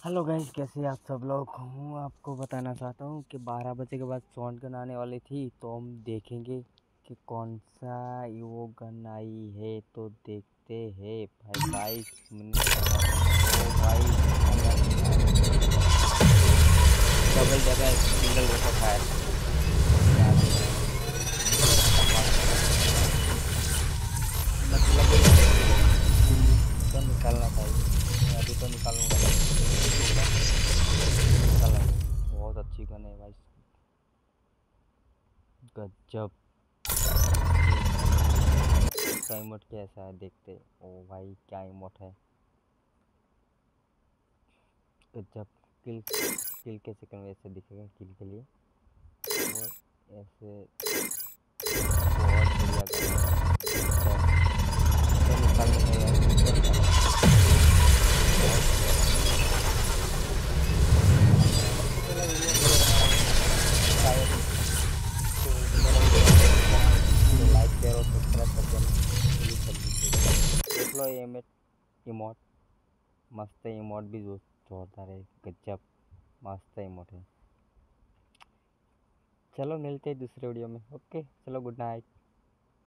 Hello guys, कैसे हैं आप सब लोग। हूँ आपको बताना चाहता हूँ कि 12 बजे के बाद शॉट गन आने वाली थी, तो हम देखेंगे कि कौन सा वो गन आई है। तो देखते हैं भाई। 22 मिनट तो भाई डबल जगह सिंगल रेट ऑफ फायर मतलब तो निकालना चाहिए। मैं अभी तो निकालूंगा, निकाला है। बहुत अच्छी गन है भाई, गजब। इसका इमोट कैसा है देखते। ओ भाई क्या इमोट है, गजब। किल किल के सेकंड वैसे दिखेगा किल के लिए, और ऐसे बहुत बढ़िया तो निकालने का यार, तो निकालना सबसे पहला वीडियो मेरे शायद, तो मेरा वीडियो लाइक शेयर और सब्सक्राइब कर देना प्लीज जल्दी से। देख लो ये इमोट मस्त है, इमोट भी जोरदार है, गजब मस्त इमोट है। चलो मिलते हैं दूसरे वीडियो में। ओके चलो, गुड नाइट।